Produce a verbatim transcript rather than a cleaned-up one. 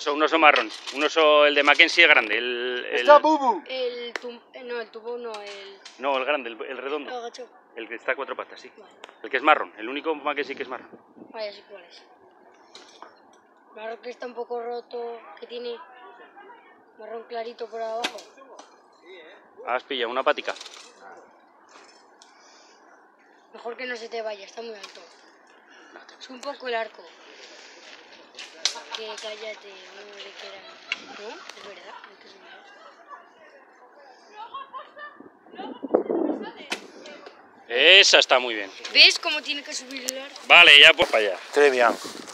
oso, un oso marrón. Un oso, el de Mackenzie es grande. El, el... ¡Está Bubu! El tum... No, el tubo no, el... No, el grande, el, el redondo. El gacho. El que está a cuatro patas, sí. Vale. El que es marrón, el único Mackenzie que es marrón. Vaya, sí cuál es. Marrón que está un poco roto, que tiene marrón clarito por abajo. Has pillado una patica. Mejor que no se te vaya, está muy alto. Es un poco el arco. Que cállate, no le queda... ¿No? Es verdad, hay que subir. Esa está muy bien. ¿Ves cómo tiene que subir el arco? Vale, ya pues para allá. Très bien.